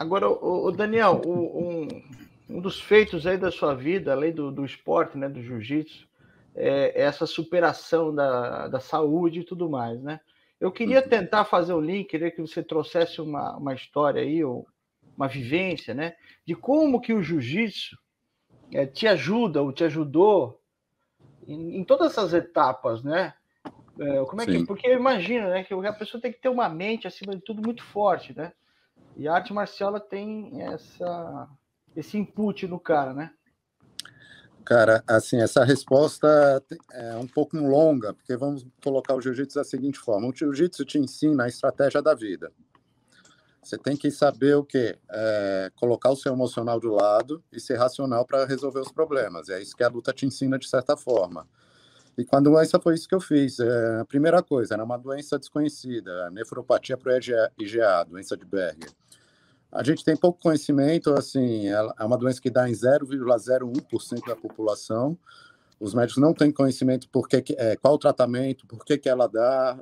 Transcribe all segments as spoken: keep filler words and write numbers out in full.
Agora, o, o Daniel, o, um, um dos feitos aí da sua vida, além do, do esporte, né, do jiu-jitsu, é essa superação da, da saúde e tudo mais, né? Eu queria tentar fazer o link, queria que você trouxesse uma, uma história aí, ou uma vivência, né? De como que o jiu-jitsu é, te ajuda, ou te ajudou em, em todas essas etapas, né? É, como é que, Sim. porque eu imagino, né, que a pessoa tem que ter uma mente, acima de tudo, muito forte, né? E a arte marcial ela tem essa, esse input no cara, né? Cara, assim, essa resposta é um pouco longa, porque vamos colocar o jiu-jitsu da seguinte forma. O jiu-jitsu te ensina a estratégia da vida. Você tem que saber o quê? É, colocar o seu emocional do lado e ser racional para resolver os problemas. É isso que a luta te ensina, de certa forma. E com a doença foi isso que eu fiz. É, a primeira coisa, era uma doença desconhecida, a nefropatia pro I G A, doença de Berger. A gente tem pouco conhecimento, assim, é uma doença que dá em zero vírgula zero um por cento da população. Os médicos não têm conhecimento por que, é, qual o tratamento, por que, que ela dá.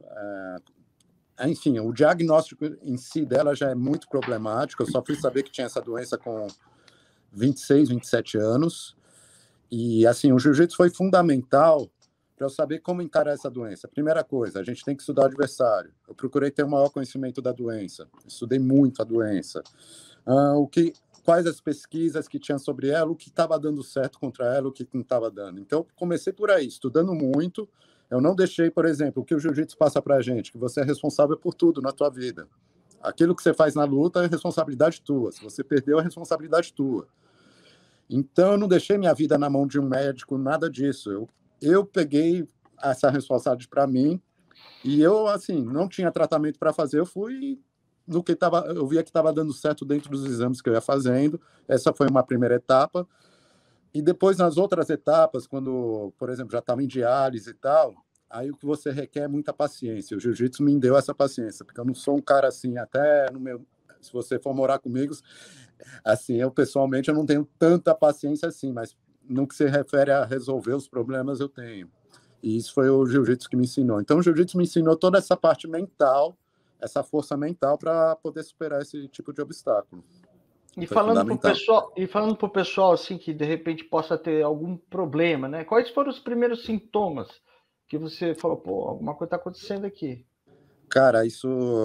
É, enfim, o diagnóstico em si dela já é muito problemático. Eu só fui saber que tinha essa doença com vinte e seis, vinte e sete anos. E, assim, o jiu-jitsu foi fundamental para eu saber como encarar essa doença. Primeira coisa, a gente tem que estudar o adversário. Eu procurei ter o maior conhecimento da doença. Estudei muito a doença. Uh, o que, quais as pesquisas que tinha sobre ela, o que estava dando certo contra ela, o que não estava dando. Então, comecei por aí, estudando muito. Eu não deixei, por exemplo, o que o jiu-jitsu passa para a gente, que você é responsável por tudo na tua vida. Aquilo que você faz na luta é responsabilidade tua. Se você perdeu, é responsabilidade tua. Então, eu não deixei minha vida na mão de um médico, nada disso. Eu eu peguei essa responsabilidade para mim e eu, assim, não tinha tratamento para fazer, eu fui no que estava, eu via que estava dando certo dentro dos exames que eu ia fazendo. Essa foi uma primeira etapa. E depois, nas outras etapas, quando, por exemplo, já estava em diálise e tal, aí o que você requer é muita paciência. O jiu-jitsu me deu essa paciência, porque eu não sou um cara assim, até no meu, se você for morar comigo, assim, eu pessoalmente eu não tenho tanta paciência assim, mas no que se refere a resolver os problemas, eu tenho. E isso foi o jiu-jitsu que me ensinou. Então, o jiu-jitsu me ensinou toda essa parte mental, essa força mental para poder superar esse tipo de obstáculo. E Foi falando para o fundamental. pessoal, e falando para o pessoal assim que de repente possa ter algum problema, né? Quais foram os primeiros sintomas que você falou, pô, alguma coisa está acontecendo aqui? Cara, isso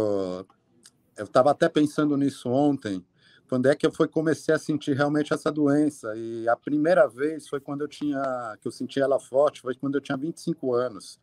eu estava até pensando nisso ontem. Quando é que eu foi, comecei a sentir realmente essa doença? E a primeira vez foi quando eu tinha, que eu senti ela forte, foi quando eu tinha vinte e cinco anos.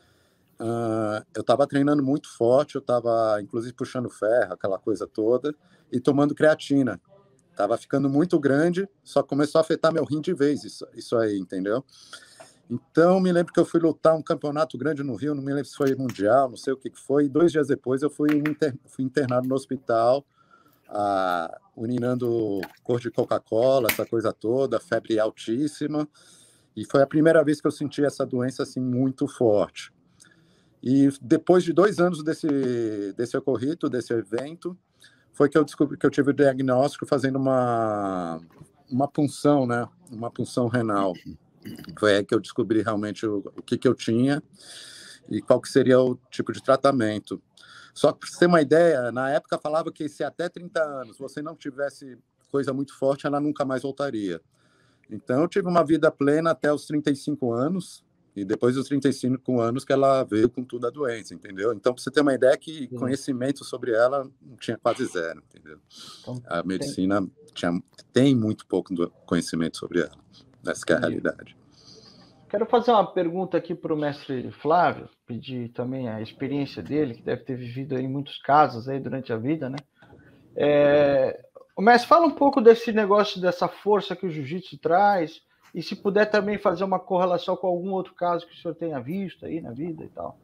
Uh, eu estava treinando muito forte, eu estava inclusive puxando ferro, aquela coisa toda, e tomando creatina. Tava ficando muito grande, só começou a afetar meu rim de vez, isso, isso aí, entendeu? Então, me lembro que eu fui lutar um campeonato grande no Rio, não me lembro se foi mundial, não sei o que que foi, e dois dias depois eu fui, inter, fui internado no hospital, ah, urinando cor de Coca-Cola, essa coisa toda, febre altíssima, e foi a primeira vez que eu senti essa doença assim muito forte. E depois de dois anos desse, desse ocorrido, desse evento, foi que eu descobri que eu tive o diagnóstico fazendo uma, uma punção, né? Uma punção renal. Foi aí que eu descobri realmente o, o que, que eu tinha e qual que seria o tipo de tratamento. Só que, para você ter uma ideia, na época falava que se até trinta anos você não tivesse coisa muito forte, ela nunca mais voltaria. Então, eu tive uma vida plena até os trinta e cinco anos, e depois dos trinta e cinco anos que ela veio com tudo a doença, entendeu? Então, para você ter uma ideia que Sim. conhecimento sobre ela tinha quase zero, entendeu? Então, A medicina tem, tinha, tem muito pouco conhecimento sobre ela. Essa que é a realidade. Quero fazer uma pergunta aqui para o mestre Flávio, pedir também a experiência dele, que deve ter vivido aí muitos casos aí durante a vida, né? É, o mestre, fala um pouco desse negócio, dessa força que o jiu-jitsu traz, e se puder também fazer uma correlação com algum outro caso que o senhor tenha visto aí na vida e tal.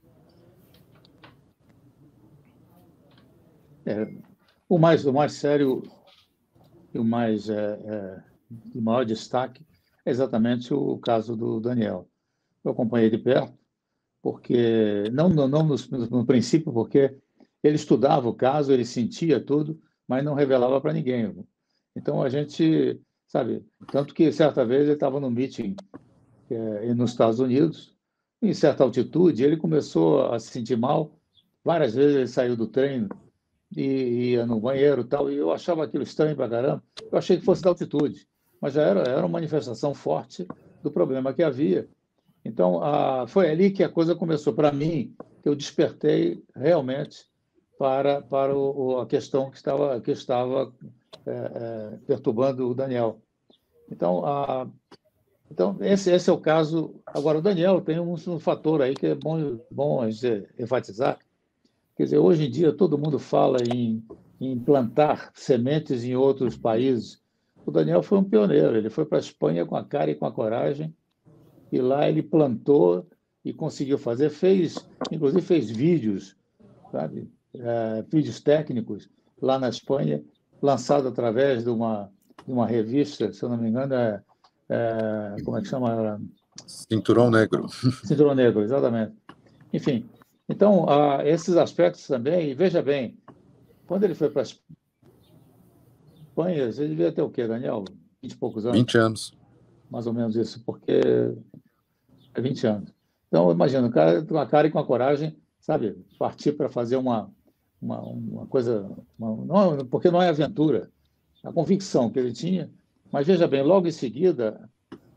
É, o, mais, o mais sério e o mais é, é, o maior destaque é exatamente o caso do Daniel. Eu acompanhei de perto, porque não, não, não no, no princípio, porque ele estudava o caso, ele sentia tudo, mas não revelava para ninguém. Então a gente, sabe, tanto que certa vez ele estava no meeting é, nos Estados Unidos, em certa altitude, ele começou a se sentir mal. Várias vezes ele saiu do treino e ia no banheiro e tal, e eu achava aquilo estranho pra caramba. Eu achei que fosse da altitude, mas já era, era uma manifestação forte do problema que havia. Então, a, foi ali que a coisa começou. Para mim, que eu despertei realmente para, para o, a questão que estava, que estava é, é, perturbando o Daniel. Então, a, então esse, esse é o caso. Agora, o Daniel tem um, um fator aí que é bom, bom a gente enfatizar. Quer dizer, hoje em dia todo mundo fala em, em plantar sementes em outros países. O Daniel foi um pioneiro. Ele foi para a Espanha com a cara e com a coragem, e lá ele plantou e conseguiu fazer. Fez, inclusive, fez vídeos, sabe? É, vídeos técnicos lá na Espanha, lançado através de uma, de uma revista, se eu não me engano, é, é, como é que chama? Cinturão Negro. Cinturão Negro, exatamente. Enfim, então, ah, esses aspectos também, e veja bem, quando ele foi para a Espanha, ele devia ter o quê, Daniel? vinte e poucos anos? vinte anos. Mais ou menos isso, porque é vinte anos. Então, imagina, o cara com a cara e com a coragem, sabe, partir para fazer uma, uma, uma coisa, uma, não, porque não é aventura, a convicção que ele tinha, mas veja bem, logo em seguida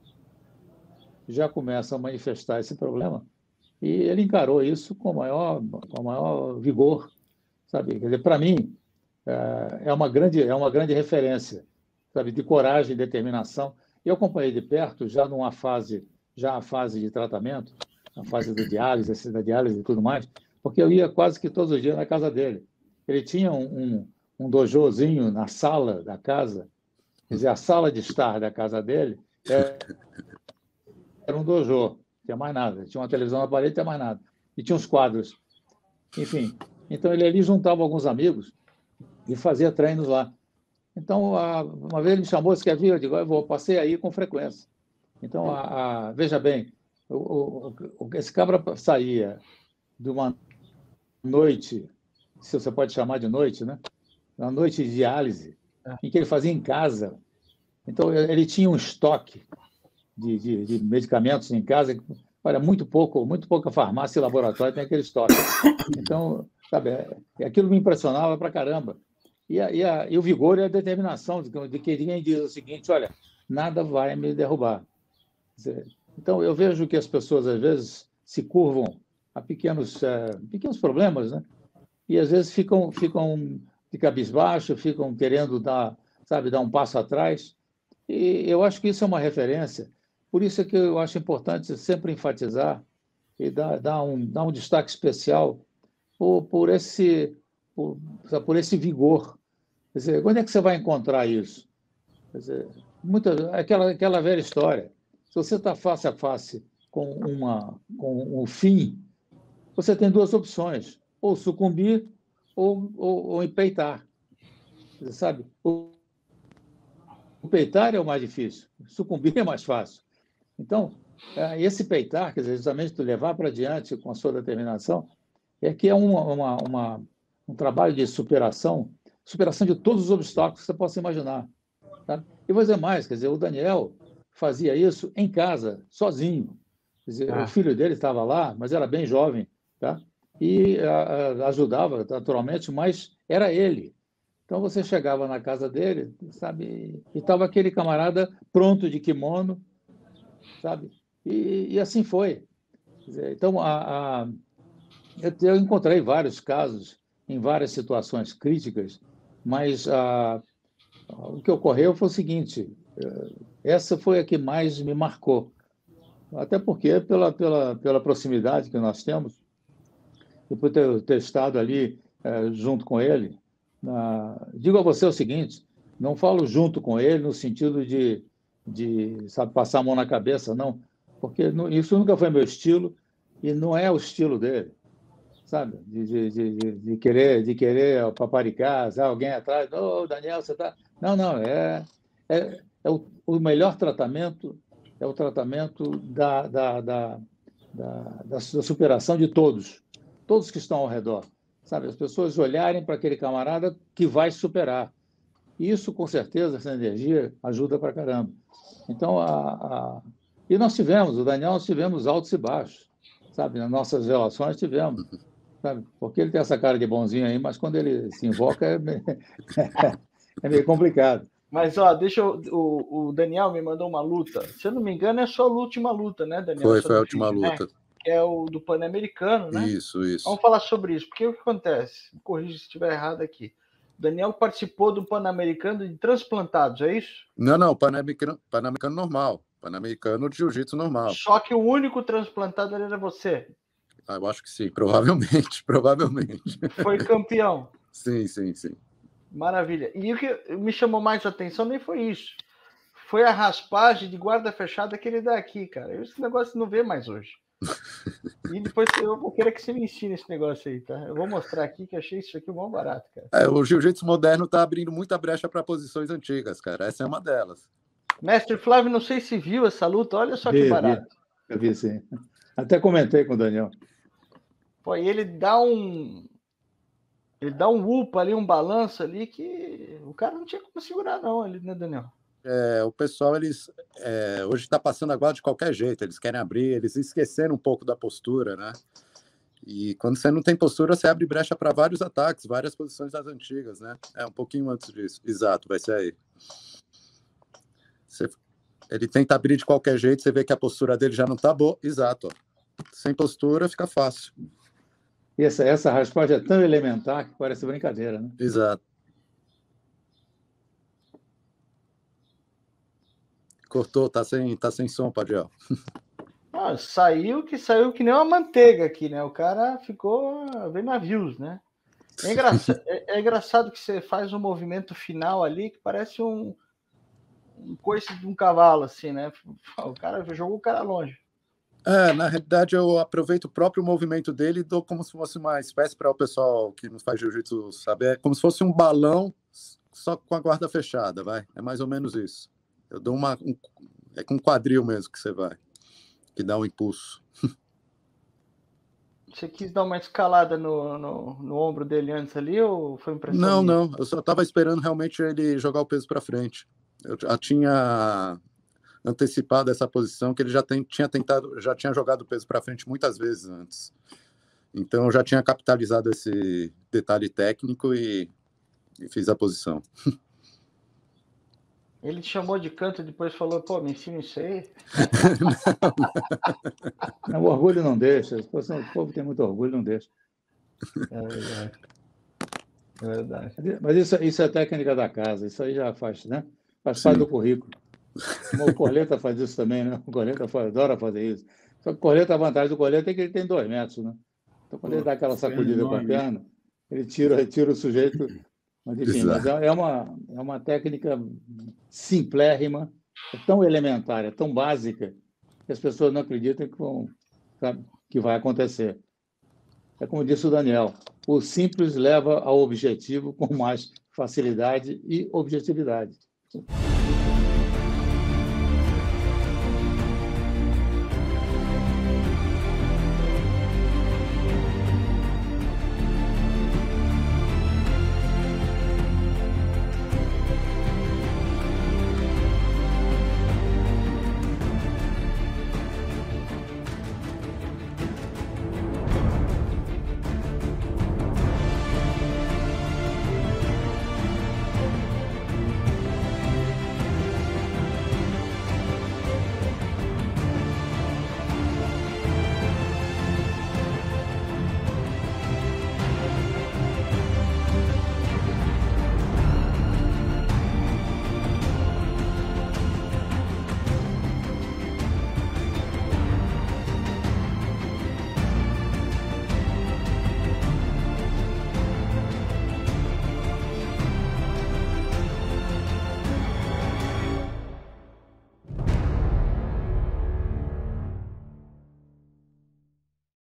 já começa a manifestar esse problema e ele encarou isso com maior, com maior vigor, sabe? Quer dizer, para mim é uma grande, é uma grande referência, sabe, de coragem e determinação. Eu acompanhei de perto já numa fase, já a fase de tratamento, a fase da diálise, da diálise e tudo mais, porque eu ia quase que todos os dias na casa dele. Ele tinha um, um, um dojozinho na sala da casa, quer dizer, a sala de estar da casa dele era, era um dojo, não tinha mais nada. Tinha uma televisão na parede, não tinha mais nada. E tinha uns quadros. Enfim, então ele ali juntava alguns amigos e fazia treinos lá. Então, a, uma vez ele me chamou, disse: quer vir? Eu digo: eu vou, passei aí com frequência. Então, a, a, veja bem, o, o, esse cabra saía de uma noite, se você pode chamar de noite, né? Uma noite de diálise, em que ele fazia em casa. Então, ele tinha um estoque de, de, de medicamentos em casa. Olha, muito pouco, muito pouca farmácia e laboratório tem aquele estoque. Então, sabe, aquilo me impressionava pra caramba. E, a, e, a, e o vigor e a determinação de, de que ninguém diz o seguinte: olha, nada vai me derrubar. Então, eu vejo que as pessoas, às vezes, se curvam a pequenos, uh, pequenos problemas, né? E, às vezes, ficam, ficam de cabisbaixo, ficam querendo dar, sabe, dar um passo atrás. E eu acho que isso é uma referência. Por isso é que eu acho importante sempre enfatizar e dar, dar, um, dar um destaque especial por, por, esse, por, por esse vigor. Quer dizer, quando é que você vai encontrar isso? Quer dizer, muita, aquela, aquela velha história. Se você está face a face com, uma, com um fim, você tem duas opções: ou sucumbir ou, ou, ou empeitar. Você sabe? O, o peitar é o mais difícil, sucumbir é mais fácil. Então, esse peitar, quer dizer, justamente levar para diante com a sua determinação, é que é uma, uma, uma, um trabalho de superação, superação de todos os obstáculos que você possa imaginar. Tá? E vou dizer mais, quer dizer, o Daniel fazia isso em casa, sozinho. Quer dizer, ah. O filho dele estava lá, mas era bem jovem, tá? E a, a, ajudava, naturalmente, mas era ele. Então, você chegava na casa dele, sabe, e estava aquele camarada pronto de kimono, sabe? E, e assim foi. Quer dizer, então, a, a, eu, eu encontrei vários casos em várias situações críticas, mas a, o que ocorreu foi o seguinte: essa foi a que mais me marcou, até porque pela, pela, pela proximidade que nós temos, e por ter, ter estado ali é, junto com ele. Na... Digo a você o seguinte: não falo junto com ele no sentido de, de sabe, passar a mão na cabeça, não, porque não, isso nunca foi meu estilo e não é o estilo dele, sabe? De, de, de, de querer, de querer paparicar, alguém atrás: ô, oh, Daniel, você está... Não, não, é, é, é o, o melhor tratamento, é o tratamento da, da, da, da, da superação de todos, todos que estão ao redor. Sabe, as pessoas olharem para aquele camarada que vai superar. E isso, com certeza, essa energia ajuda para caramba. Então, a, a... e nós tivemos, o Daniel, nós tivemos altos e baixos, sabe? Nas nossas relações tivemos. sabe? Porque ele tem essa cara de bonzinho aí, mas quando ele se invoca é meio, é meio complicado. Mas, ó, deixa eu... O, o Daniel me mandou uma luta. Se eu não me engano, é a sua última luta, né, Daniel? Foi, Essa foi a do última vídeo, luta. Né? Que é o do Pan-Americano, né? Isso, isso. Vamos falar sobre isso, porque o que acontece? Me corrija se estiver errado aqui. O Daniel participou do Pan-Americano de transplantados, é isso? Não, não, Pan-Americano, Pan-Americano normal. Pan-Americano de jiu-jitsu normal. Só que o único transplantado era você. Ah, eu acho que sim, provavelmente, provavelmente. Foi campeão. Sim, sim, sim. Maravilha. E o que me chamou mais a atenção nem foi isso. Foi a raspagem de guarda fechada que ele dá aqui, cara. Esse negócio não vê mais hoje. E depois eu vou querer que você me ensine esse negócio aí, tá? Eu vou mostrar aqui que achei isso aqui bom barato, cara. É, o jiu-jitsu moderno está abrindo muita brecha para posições antigas, cara. Essa é uma delas. Mestre Flávio, não sei se viu essa luta, olha só vi, que barato. Vi. Eu vi, sim. Até comentei com o Daniel. Pô, e ele dá um... Ele dá um upa ali, um balanço ali, que o cara não tinha como segurar, não, ali, né, Daniel? É, o pessoal, eles é, hoje está passando a guarda de qualquer jeito, eles querem abrir, eles esqueceram um pouco da postura, né? E quando você não tem postura, você abre brecha para vários ataques, várias posições das antigas, né? É um pouquinho antes disso. Exato, vai ser aí. Você, ele tenta abrir de qualquer jeito, você vê que a postura dele já não está boa. Exato. Ó. Sem postura, fica fácil. E essa, essa raspagem é tão elementar que parece brincadeira, né? Exato. Cortou, tá sem, tá sem som, Padiel. Ah, saiu que saiu que nem uma manteiga aqui, né? O cara ficou bem navios, né? É, engraçado, é, é engraçado que você faz um movimento final ali que parece um, um coice de um cavalo, assim, né? O cara jogou o cara longe. É, na realidade, eu aproveito o próprio movimento dele e dou como se fosse uma espécie para o pessoal que não faz jiu-jitsu saber, é como se fosse um balão só com a guarda fechada, vai. É mais ou menos isso. Eu dou uma... Um, é com quadril mesmo que você vai, que dá um impulso. Você quis dar uma escalada no, no, no ombro dele antes ali ou foi impressão? Não, minha? não. Eu só estava esperando realmente ele jogar o peso para frente. Eu já tinha antecipado essa posição que ele já tem, tinha tentado, já tinha jogado o peso para frente muitas vezes antes. Então eu já tinha capitalizado esse detalhe técnico e, e fiz a posição. Ele te chamou de canto e depois falou, pô, me ensina isso aí. Não, o orgulho não deixa. O povo tem muito orgulho, não deixa. É verdade. É verdade. Mas isso, isso é técnica da casa. Isso aí já faz, né? Faz parte do currículo. O Corleta faz isso também, né? O Corleta faz, adora fazer isso. Só que o Corleta, a vantagem do Corleta é que ele tem dois metros, né? Então, quando ele dá aquela sacudida com a perna, ele tira, tira o sujeito. Mas, enfim, mas é, uma, é uma técnica simplérrima, é tão elementar, é tão básica, que as pessoas não acreditam que, vão, sabe, que vai acontecer. É como disse o Daniel, o simples leva ao objetivo com mais facilidade e objetividade.